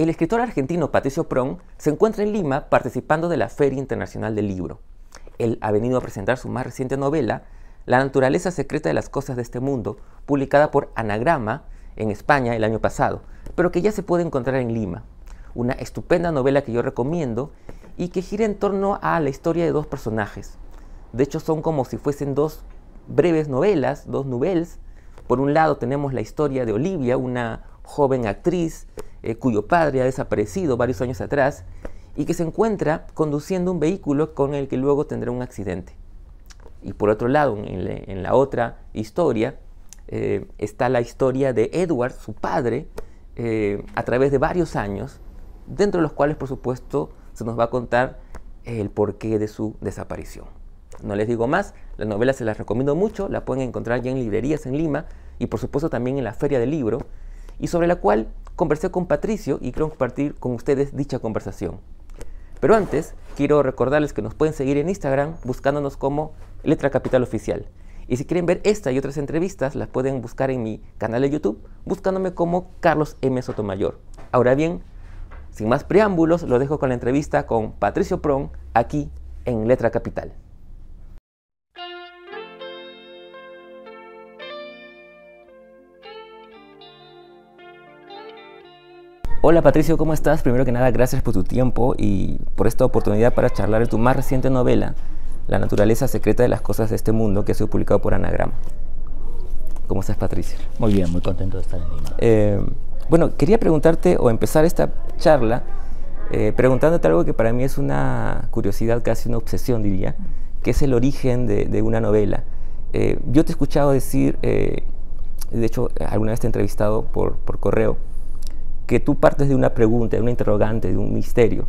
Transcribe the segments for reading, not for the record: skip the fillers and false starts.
El escritor argentino Patricio Prong se encuentra en Lima participando de la Feria Internacional del Libro. Él ha venido a presentar su más reciente novela, La naturaleza secreta de las cosas de este mundo, publicada por Anagrama en España el año pasado, pero que ya se puede encontrar en Lima. Una estupenda novela que yo recomiendo y que gira en torno a la historia de dos personajes. De hecho, son como si fuesen dos breves novelas, dos nouvelles. Por un lado tenemos la historia de Olivia, una joven actriz cuyo padre ha desaparecido varios años atrás y que se encuentra conduciendo un vehículo con el que luego tendrá un accidente. Y por otro lado, en la otra historia, está la historia de Edward, su padre, a través de varios años, dentro de los cuales, por supuesto, se nos va a contar el porqué de su desaparición. No les digo más, la novela se las recomiendo mucho, la pueden encontrar ya en librerías en Lima y por supuesto también en la Feria del Libro, y sobre la cual conversé con Patricio y quiero compartir con ustedes dicha conversación. Pero antes, quiero recordarles que nos pueden seguir en Instagram buscándonos como Letra Capital Oficial. Y si quieren ver esta y otras entrevistas, las pueden buscar en mi canal de YouTube buscándome como Carlos M. Sotomayor. Ahora bien, sin más preámbulos, lo dejo con la entrevista con Patricio Prong aquí en Letra Capital. Hola Patricio, ¿cómo estás? Primero que nada, gracias por tu tiempo y por esta oportunidad para charlar de tu más reciente novela, La naturaleza secreta de las cosas de este mundo, que ha sido publicado por Anagrama. ¿Cómo estás, Patricio? Muy bien, muy contento de estar en Lima. Bueno, quería preguntarte o empezar esta charla preguntándote algo que para mí es una curiosidad, casi una obsesión diría, que es el origen de una novela. Yo te he escuchado decir, de hecho alguna vez te he entrevistado por correo, que tú partes de una pregunta, de una interrogante, de un misterio.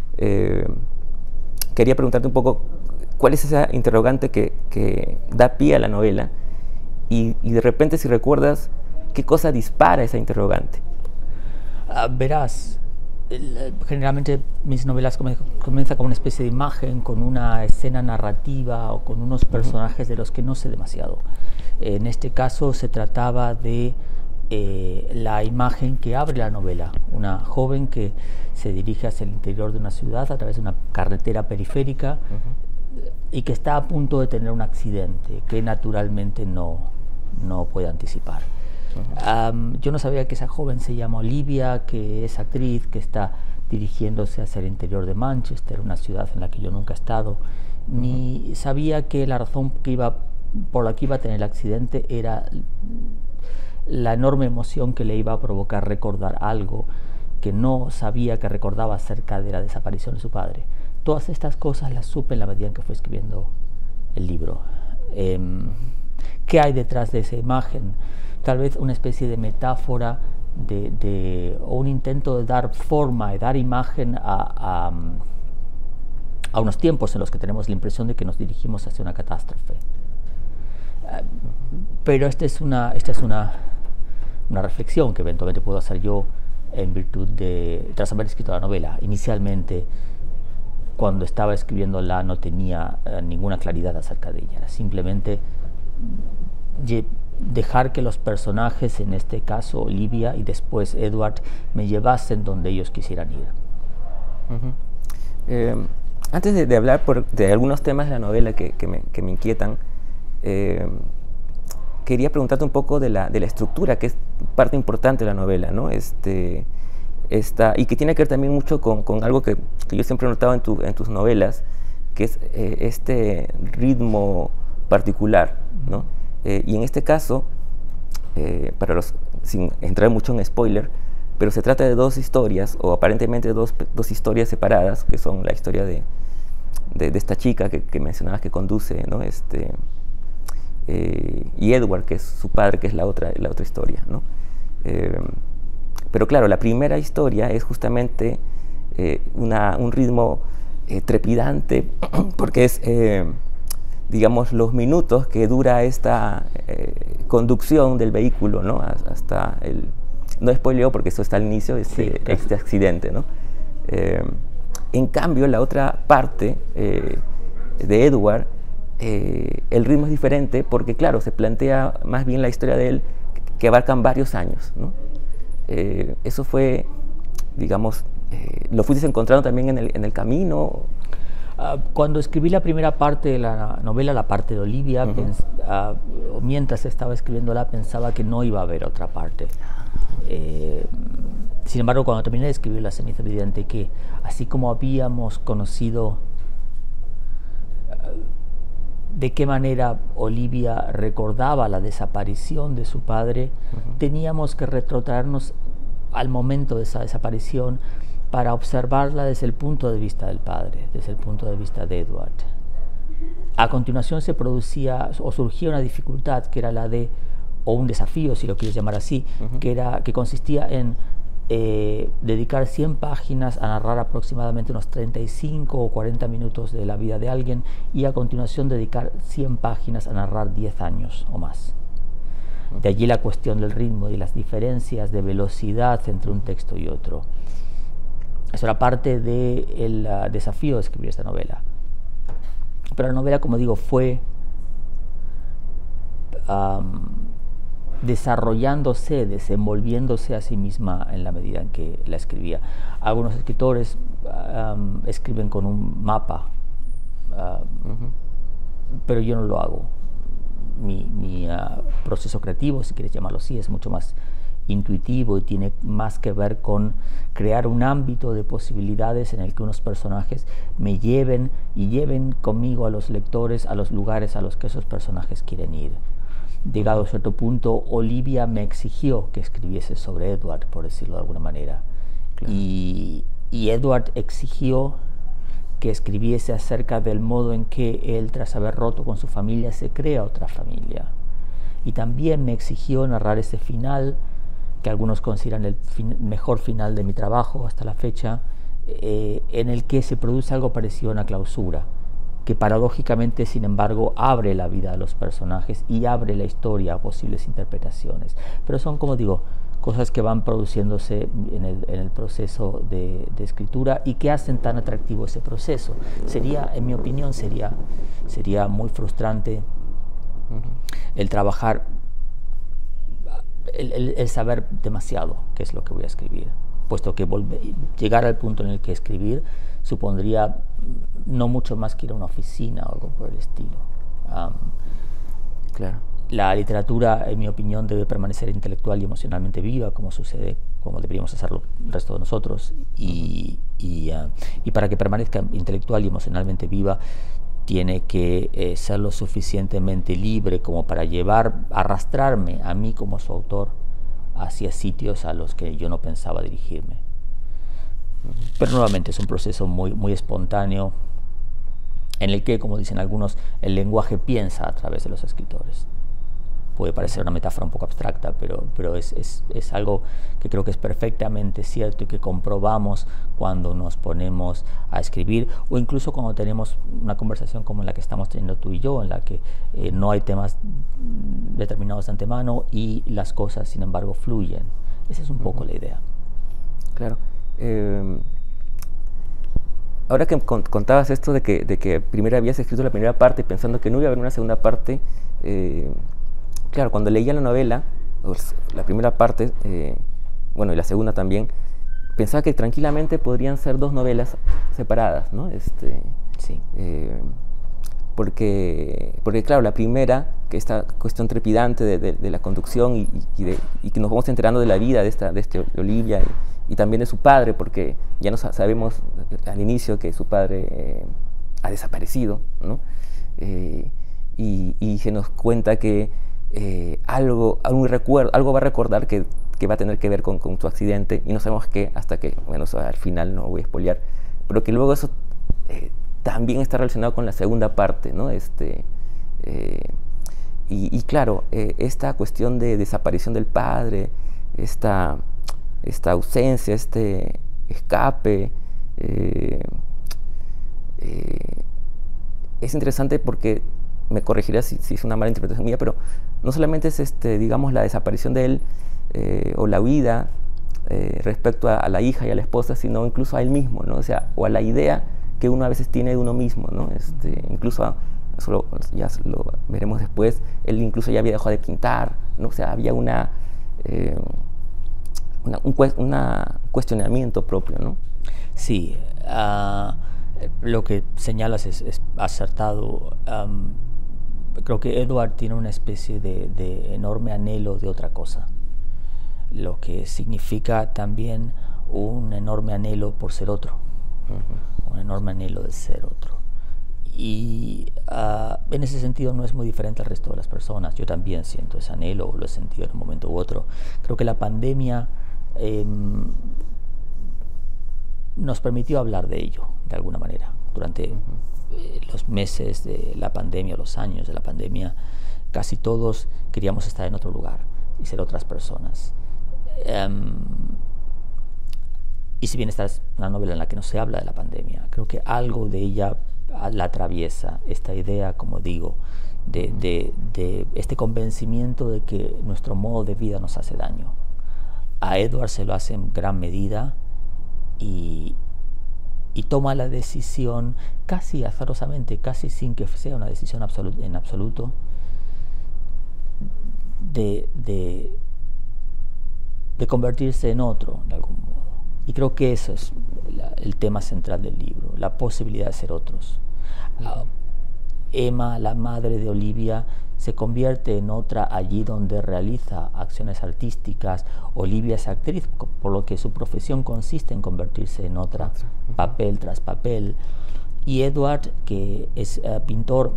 Quería preguntarte un poco, ¿cuál es esa interrogante que da pie a la novela? Y de repente, si recuerdas, ¿qué cosa dispara esa interrogante? Verás, generalmente mis novelas comienzan con una especie de imagen, con una escena narrativa o con unos personajes de los que no sé demasiado. En este caso se trataba de la imagen que abre la novela, una joven que se dirige hacia el interior de una ciudad a través de una carretera periférica y que está a punto de tener un accidente que naturalmente no puede anticipar. Yo no sabía que esa joven se llama Olivia, que es actriz, que está dirigiéndose hacia el interior de Manchester, una ciudad en la que yo nunca he estado, ni sabía que la razón por la que iba a tener el accidente era la enorme emoción que le iba a provocar recordar algo que no sabía que recordaba acerca de la desaparición de su padre. Todas estas cosas las supe en la medida en que fue escribiendo el libro. ¿Qué hay detrás de esa imagen? Tal vez una especie de metáfora o un intento de dar forma y dar imagen a unos tiempos en los que tenemos la impresión de que nos dirigimos hacia una catástrofe. Pero esta es una reflexión que eventualmente puedo hacer yo en virtud tras haber escrito la novela. Inicialmente, cuando estaba escribiéndola, no tenía ninguna claridad acerca de ella. Era simplemente dejar que los personajes, en este caso Olivia y después Edward, me llevasen donde ellos quisieran ir. Antes de hablar de algunos temas de la novela que me inquietan, quería preguntarte un poco de la estructura, que es parte importante de la novela, ¿no? Y que tiene que ver también mucho con algo que yo siempre he notado en tus novelas, que es este ritmo particular, ¿no? Y en este caso, sin entrar mucho en spoiler, pero se trata de dos historias, o aparentemente dos historias separadas, que son la historia de esta chica que mencionabas que conduce, ¿no? Y Edward, que es su padre, que es la otra historia, ¿no? Pero claro, la primera historia es justamente un ritmo trepidante, porque es, digamos, los minutos que dura esta conducción del vehículo, ¿no? Hasta no spoileo porque eso está al inicio, este accidente, ¿no? En cambio, la otra parte de Edward, el ritmo es diferente porque, claro, se plantea más bien la historia de él que abarcan varios años, ¿no? Eso fue digamos, lo fuiste encontrando también en el camino. Cuando escribí la primera parte de la novela, la parte de Olivia, mientras estaba escribiéndola pensaba que no iba a haber otra parte. Sin embargo, cuando terminé de escribirla se me hizo evidente que así como habíamos conocido de qué manera Olivia recordaba la desaparición de su padre, teníamos que retrotraernos al momento de esa desaparición para observarla desde el punto de vista del padre, desde el punto de vista de Edward. A continuación se producía o surgía una dificultad que era la de, o un desafío, si lo quieres llamar así, que consistía en dedicar 100 páginas a narrar aproximadamente unos 35 o 40 minutos de la vida de alguien y a continuación dedicar 100 páginas a narrar 10 años o más. De allí la cuestión del ritmo y las diferencias de velocidad entre un texto y otro. Eso era parte del desafío de escribir esta novela. Pero la novela, como digo, fue desarrollándose, desenvolviéndose a sí misma en la medida en que la escribía. Algunos escritores escriben con un mapa, pero yo no lo hago. Mi proceso creativo, si quieres llamarlo así, es mucho más intuitivo y tiene más que ver con crear un ámbito de posibilidades en el que unos personajes me lleven y lleven conmigo a los lectores a los lugares a los que esos personajes quieren ir. Llegado a cierto punto, Olivia me exigió que escribiese sobre Edward, por decirlo de alguna manera. Claro. Y Edward exigió que escribiese acerca del modo en que él, tras haber roto con su familia, se crea otra familia. Y también me exigió narrar ese final, que algunos consideran el mejor final de mi trabajo hasta la fecha, en el que se produce algo parecido a una clausura, que paradójicamente, sin embargo, abre la vida a los personajes y abre la historia a posibles interpretaciones. Pero son, como digo, cosas que van produciéndose en el proceso de escritura y que hacen tan atractivo ese proceso. Sería, en mi opinión, sería muy frustrante el trabajar, el saber demasiado qué es lo que voy a escribir, puesto que llegar al punto en el que escribir supondría no mucho más que ir a una oficina o algo por el estilo. Claro. La literatura, en mi opinión, debe permanecer intelectual y emocionalmente viva, como sucede, como deberíamos hacerlo el resto de nosotros, y para que permanezca intelectual y emocionalmente viva, tiene que ser lo suficientemente libre como para arrastrarme a mí como su autor hacia sitios a los que yo no pensaba dirigirme. Pero nuevamente es un proceso muy espontáneo, en el que, como dicen algunos, el lenguaje piensa a través de los escritores. Puede parecer una metáfora un poco abstracta, pero es algo que creo que es perfectamente cierto y que comprobamos cuando nos ponemos a escribir, o incluso cuando tenemos una conversación como la que estamos teniendo tú y yo, en la que no hay temas determinados de antemano y las cosas, sin embargo, fluyen. Esa es un poco la idea. Claro. Ahora que contabas esto de que primero habías escrito la primera parte pensando que no iba a haber una segunda parte, claro, cuando leía la novela, la primera parte, bueno, y la segunda también, pensaba que tranquilamente podrían ser dos novelas separadas, ¿no? Sí. Porque, claro, la primera, que esta cuestión trepidante de la conducción y que nos vamos enterando de la vida de Olivia y también de su padre, porque ya no sabemos al inicio que su padre ha desaparecido, ¿no? Y se nos cuenta que algo va a recordar que va a tener que ver con su accidente, y no sabemos qué hasta que, bueno, al final no voy a spoilear, pero que luego eso también está relacionado con la segunda parte, ¿no? Y claro, esta cuestión de desaparición del padre, esta ausencia, este escape, es interesante porque me corregirás si es una mala interpretación mía, pero no solamente es digamos, la desaparición de él o la huida respecto a la hija y a la esposa, sino incluso a él mismo, ¿no? O sea, o a la idea que uno a veces tiene de uno mismo, ¿no? Incluso, eso ya lo veremos después, él incluso ya había dejado de pintar, ¿no? O sea, había una un cuestionamiento propio, ¿no? Sí, lo que señalas es acertado. Creo que Edward tiene una especie de enorme anhelo de otra cosa, lo que significa también un enorme anhelo por ser otro, un enorme anhelo de ser otro. Y en ese sentido no es muy diferente al resto de las personas. Yo también siento ese anhelo, lo he sentido en un momento u otro. Creo que la pandemia nos permitió hablar de ello, de alguna manera. Durante los meses de la pandemia, los años de la pandemia, casi todos queríamos estar en otro lugar y ser otras personas. Y si bien esta es una novela en la que no se habla de la pandemia, creo que algo de ella la atraviesa, esta idea, como digo, de este convencimiento de que nuestro modo de vida nos hace daño. A Edward se lo hace en gran medida y toma la decisión casi azarosamente, casi sin que sea una decisión en absoluto, de convertirse en otro de algún modo. Y creo que eso es el tema central del libro, la posibilidad de ser otros. Emma, la madre de Olivia, se convierte en otra allí donde realiza acciones artísticas. Olivia es actriz, por lo que su profesión consiste en convertirse en otra, papel tras papel. Y Edward, que es pintor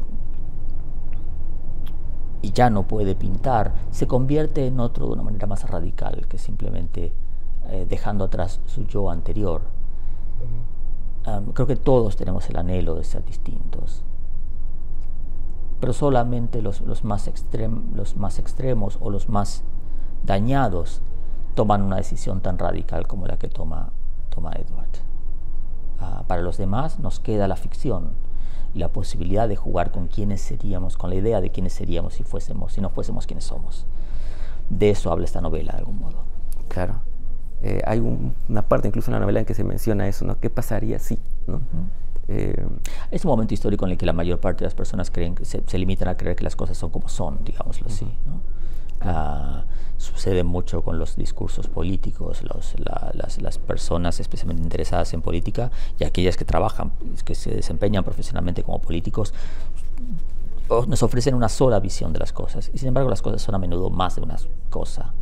y ya no puede pintar, se convierte en otro de una manera más radical que simplemente dejando atrás su yo anterior. Creo que todos tenemos el anhelo de ser distintos, pero solamente los más extremos o los más dañados toman una decisión tan radical como la que toma Edward. Para los demás nos queda la ficción y la posibilidad de jugar con quiénes seríamos, con la idea de quiénes seríamos si no fuésemos quienes somos. De eso habla esta novela de algún modo. Claro. Hay una parte incluso en la novela en que se menciona eso, ¿no? ¿Qué pasaría si? ¿No? Es un momento histórico en el que la mayor parte de las personas se limitan a creer que las cosas son como son, digámoslo así, ¿no? Sucede mucho con los discursos políticos. Las personas especialmente interesadas en política y aquellas que trabajan, que se desempeñan profesionalmente como políticos, nos ofrecen una sola visión de las cosas, y sin embargo las cosas son a menudo más de una cosa.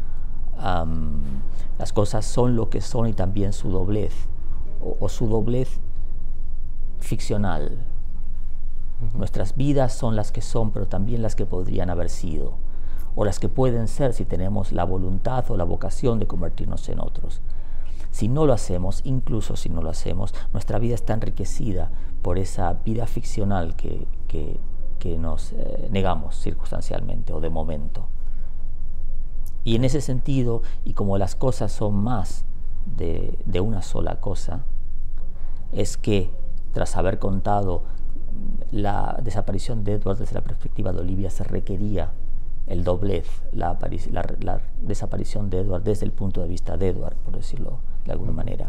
Las cosas son lo que son y también su doblez, o su doblez ficcional. Nuestras vidas son las que son, pero también las que podrían haber sido, o las que pueden ser si tenemos la voluntad o la vocación de convertirnos en otros. Si no lo hacemos, incluso si no lo hacemos, nuestra vida está enriquecida por esa vida ficcional que nos negamos circunstancialmente o de momento. Y en ese sentido, y como las cosas son más de una sola cosa, es que tras haber contado la desaparición de Edward desde la perspectiva de Olivia, se requería el doblez, la desaparición de Edward desde el punto de vista de Edward, por decirlo de alguna manera.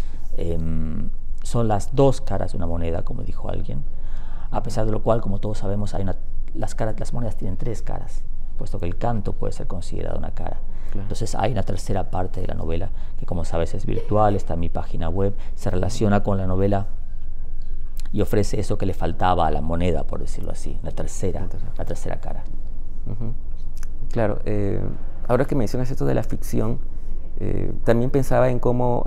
Son las dos caras de una moneda, como dijo alguien, a pesar de lo cual, como todos sabemos, las monedas tienen tres caras, puesto que el canto puede ser considerado una cara. Claro. Entonces hay una tercera parte de la novela que, como sabes, es virtual, está en mi página web, se relaciona con la novela y ofrece eso que le faltaba a la moneda, por decirlo así, la tercera cara. Claro, ahora que mencionas esto de la ficción, también pensaba en cómo,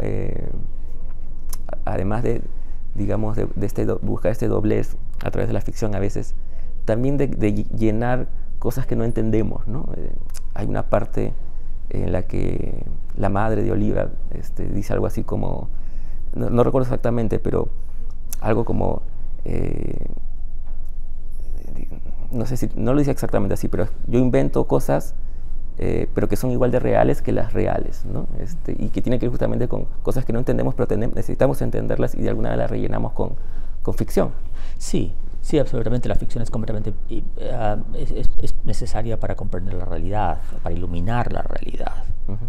además de, digamos, de buscar este doblez a través de la ficción a veces, también de llenar cosas que no entendemos, ¿no? Hay una parte en la que la madre de Olivia dice algo así como, no recuerdo exactamente, pero algo como, no sé si, no lo dice exactamente así, pero yo invento cosas, pero que son igual de reales que las reales, ¿no? Y que tiene que ver justamente con cosas que no entendemos, pero necesitamos entenderlas y de alguna manera las rellenamos con ficción. Sí, absolutamente. La ficción es completamente es necesaria para comprender la realidad, para iluminar la realidad.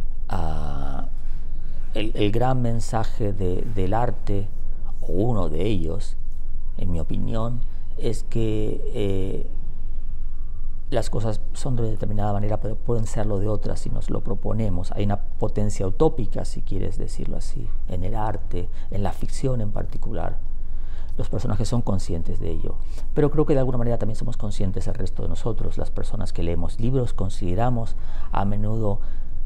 El gran mensaje del arte, o uno de ellos, en mi opinión, es que las cosas son de determinada manera, pero pueden serlo de otra si nos lo proponemos. Hay una potencia utópica, si quieres decirlo así, en el arte, en la ficción en particular. Los personajes son conscientes de ello, pero creo que de alguna manera también somos conscientes el resto de nosotros, las personas que leemos libros. Consideramos a menudo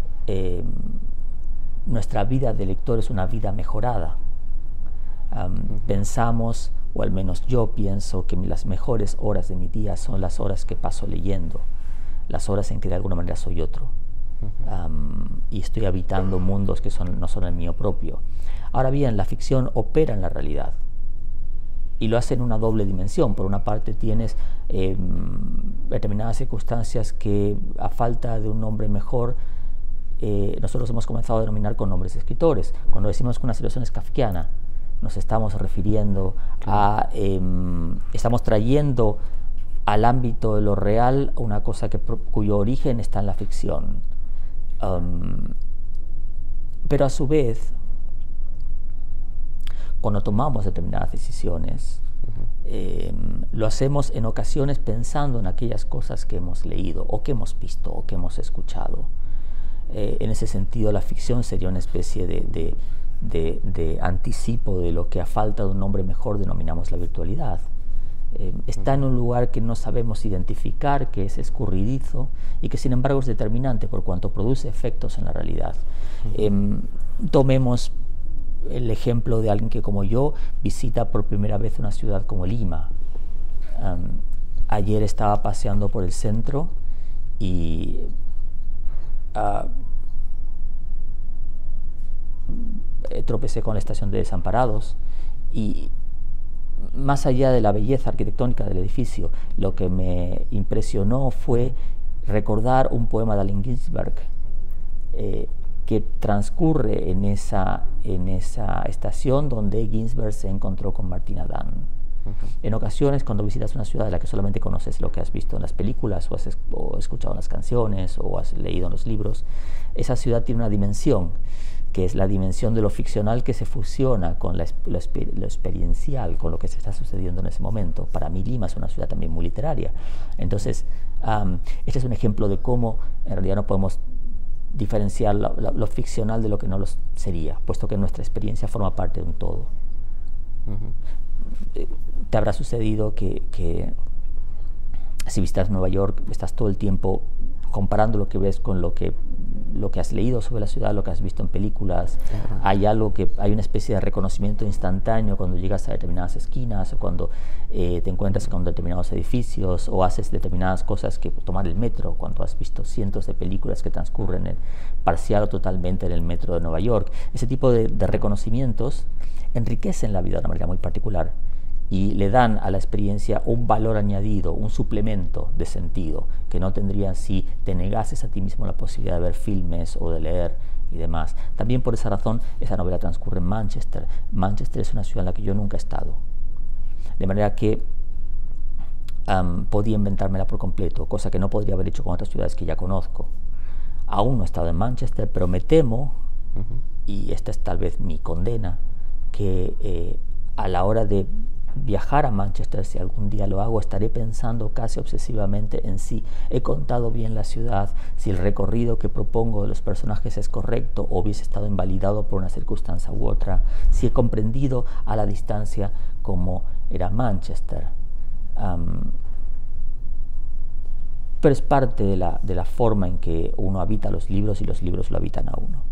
nuestra vida de lector es una vida mejorada. Pensamos, o al menos yo pienso, que las mejores horas de mi día son las horas que paso leyendo, las horas en que de alguna manera soy otro, y estoy habitando mundos que no son el mío propio. Ahora bien, la ficción opera en la realidad y lo hace en una doble dimensión. Por una parte tienes determinadas circunstancias que, a falta de un nombre mejor, nosotros hemos comenzado a denominar con nombres de escritores. Cuando decimos que una situación es kafkiana, nos estamos refiriendo a, estamos trayendo al ámbito de lo real una cosa cuyo origen está en la ficción. Pero a su vez, cuando tomamos determinadas decisiones, lo hacemos en ocasiones pensando en aquellas cosas que hemos leído, o que hemos visto, o que hemos escuchado. En ese sentido, la ficción sería una especie de anticipo de lo que, a falta de un nombre mejor, denominamos la virtualidad. Está en un lugar que no sabemos identificar, que es escurridizo y que sin embargo es determinante por cuanto produce efectos en la realidad. Tomemos el ejemplo de alguien que, como yo, visita por primera vez una ciudad como Lima. Ayer estaba paseando por el centro y tropecé con la estación de Desamparados, y más allá de la belleza arquitectónica del edificio, lo que me impresionó fue recordar un poema de Allen Ginsberg que transcurre en esa estación donde Ginsberg se encontró con Martin Adán. En ocasiones, cuando visitas una ciudad de la que solamente conoces lo que has visto en las películas, o has escuchado en las canciones, o has leído en los libros, esa ciudad tiene una dimensión, que es la dimensión de lo ficcional que se fusiona con lo experiencial, con lo que se está sucediendo en ese momento. Para mí Lima es una ciudad también muy literaria. Entonces, este es un ejemplo de cómo en realidad no podemos diferenciar lo ficcional de lo que no lo sería, puesto que nuestra experiencia forma parte de un todo. Te habrá sucedido que si visitas Nueva York, estás todo el tiempo comparando lo que ves con lo que has leído sobre la ciudad, lo que has visto en películas. Hay una especie de reconocimiento instantáneo cuando llegas a determinadas esquinas, o cuando te encuentras con determinados edificios, o haces determinadas cosas, que tomar el metro, cuando has visto cientos de películas que transcurren parcial o totalmente en el metro de Nueva York. Ese tipo de reconocimientos enriquecen la vida de una manera muy particular y le dan a la experiencia un valor añadido, un suplemento de sentido que no tendrían si te negases a ti mismo la posibilidad de ver filmes o de leer y demás. También por esa razón esa novela transcurre en Manchester. Manchester es una ciudad en la que yo nunca he estado, de manera que podía inventármela por completo, cosa que no podría haber hecho con otras ciudades que ya conozco. Aún no he estado en Manchester, pero me temo, y esta es tal vez mi condena, que a la hora de viajar a Manchester, si algún día lo hago, estaré pensando casi obsesivamente en si he contado bien la ciudad, si el recorrido que propongo de los personajes es correcto o hubiese estado invalidado por una circunstancia u otra, si he comprendido a la distancia cómo era Manchester. Pero es parte de la forma en que uno habita los libros y los libros lo habitan a uno.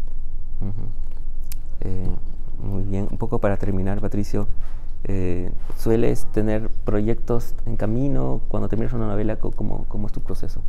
Muy bien, un poco para terminar, Patricio, ¿sueles tener proyectos en camino cuando terminas una novela? ¿Cómo es tu proceso?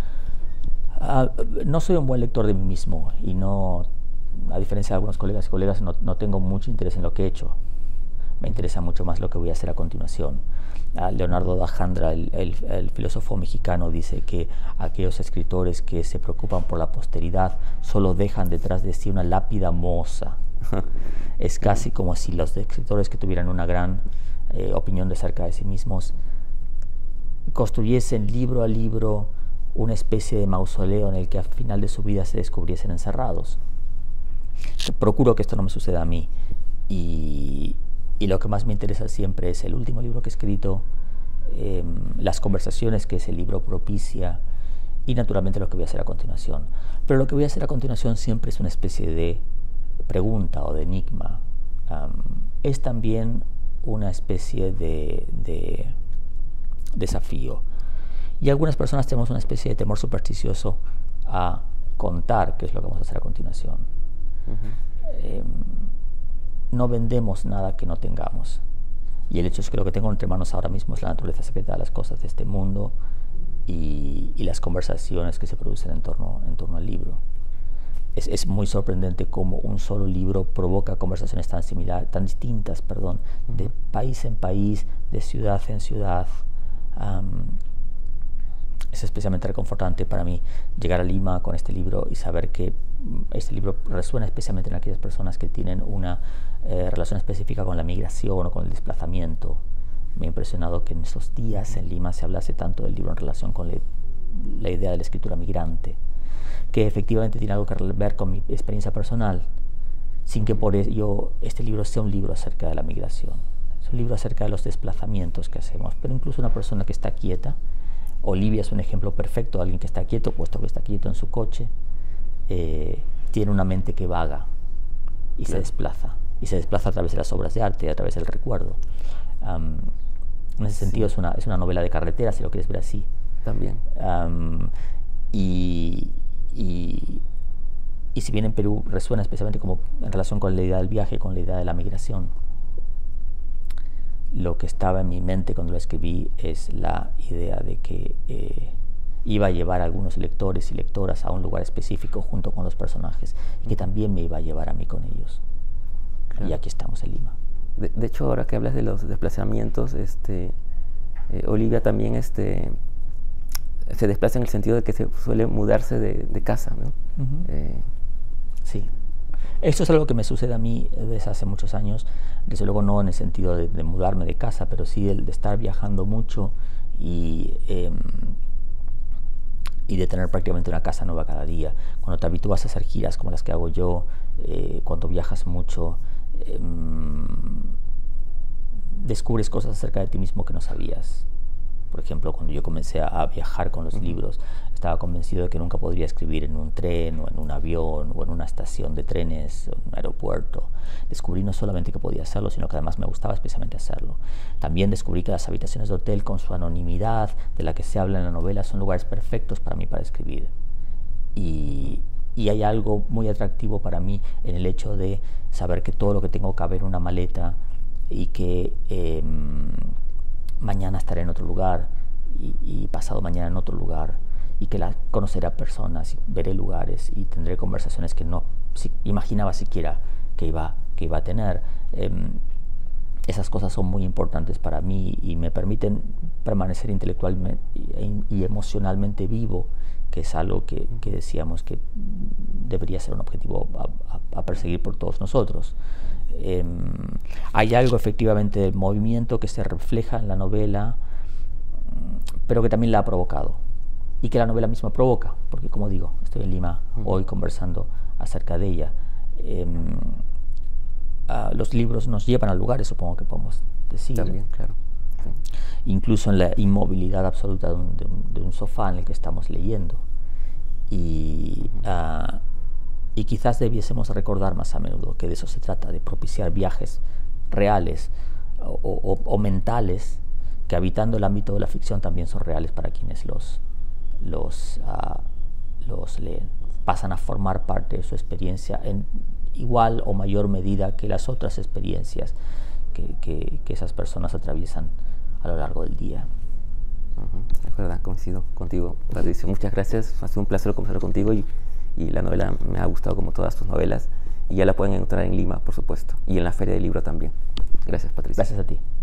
No soy un buen lector de mí mismo y no, a diferencia de algunos colegas y colegas, no tengo mucho interés en lo que he hecho. Me interesa mucho más lo que voy a hacer a continuación. Leonardo da Jandra, el filósofo mexicano, dice que aquellos escritores que se preocupan por la posteridad solo dejan detrás de sí una lápida mohosa. Es casi como si los escritores que tuvieran una gran opinión de acerca de sí mismos construyesen libro a libro una especie de mausoleo en el que al final de su vida se descubriesen encerrados. Procuro que esto no me suceda a mí, y lo que más me interesa siempre es el último libro que he escrito, las conversaciones que ese libro propicia y naturalmente lo que voy a hacer a continuación. Pero lo que voy a hacer a continuación siempre es una especie de pregunta o de enigma. Es también una especie de desafío. Y algunas personas tenemos una especie de temor supersticioso a contar qué es lo que vamos a hacer a continuación. No vendemos nada que no tengamos. Y el hecho es que lo que tengo entre manos ahora mismo es la naturaleza secreta de las cosas de este mundo y las conversaciones que se producen en torno al libro. Es muy sorprendente cómo un solo libro provoca conversaciones tan distintas, de país en país, de ciudad en ciudad. Es especialmente reconfortante para mí llegar a Lima con este libro y saber que este libro resuena especialmente en aquellas personas que tienen una relación específica con la migración o con el desplazamiento. Me ha impresionado que en estos días en Lima se hablase tanto del libro en relación con la idea de la escritura migrante, que efectivamente tiene algo que ver con mi experiencia personal, sin que por ello este libro sea un libro acerca de la migración. Es un libro acerca de los desplazamientos que hacemos, pero incluso una persona que está quieta. Olivia es un ejemplo perfecto de alguien que está quieto, puesto que está quieto en su coche, tiene una mente que vaga y se desplaza a través de las obras de arte, a través del recuerdo. En ese sentido es una novela de carretera, si lo quieres ver así. También. Y si bien en Perú resuena especialmente como en relación con la idea del viaje, con la idea de la migración, lo que estaba en mi mente cuando lo escribí es la idea de que iba a llevar a algunos lectores y lectoras a un lugar específico junto con los personajes y que también me iba a llevar a mí con ellos. Claro. Y aquí estamos en Lima. De hecho, ahora que hablas de los desplazamientos, Olivia también se desplaza en el sentido de que se suele mudarse de casa, ¿no? Sí. Esto es algo que me sucede a mí desde hace muchos años, desde luego no en el sentido de mudarme de casa, pero sí de estar viajando mucho y de tener prácticamente una casa nueva cada día. Cuando te habitúas a hacer giras como las que hago yo, cuando viajas mucho, descubres cosas acerca de ti mismo que no sabías. Por ejemplo, cuando yo comencé a viajar con los libros, estaba convencido de que nunca podría escribir en un tren o en un avión o en una estación de trenes o en un aeropuerto. Descubrí no solamente que podía hacerlo, sino que además me gustaba especialmente hacerlo. También descubrí que las habitaciones de hotel, con su anonimidad de la que se habla en la novela, son lugares perfectos para mí para escribir. Y hay algo muy atractivo para mí en el hecho de saber que todo lo que tengo cabe en una maleta y que mañana estaré en otro lugar y pasado mañana en otro lugar y que conoceré a personas y veré lugares y tendré conversaciones que no imaginaba siquiera que iba a tener. Esas cosas son muy importantes para mí y me permiten permanecer intelectualmente y emocionalmente vivo, que es algo que decíamos que debería ser un objetivo a perseguir por todos nosotros. Hay algo efectivamente del movimiento que se refleja en la novela, pero que también la ha provocado y que la novela misma provoca, porque como digo, estoy en Lima hoy conversando acerca de ella. Los libros nos llevan a lugares, supongo que podemos decir. También, claro. Sí. Incluso en la inmovilidad absoluta de un sofá en el que estamos leyendo. Y quizás debiésemos recordar más a menudo que de eso se trata, de propiciar viajes reales o mentales que, habitando el ámbito de la ficción, también son reales para quienes los leen. Pasan a formar parte de su experiencia en igual o mayor medida que las otras experiencias que esas personas atraviesan a lo largo del día. Es verdad, coincido contigo, Patricio. Muchas gracias, ha sido un placer conversar contigo y la novela me ha gustado como todas tus novelas y ya la pueden encontrar en Lima, por supuesto, y en la Feria del Libro también. Gracias, Patricio. Gracias a ti.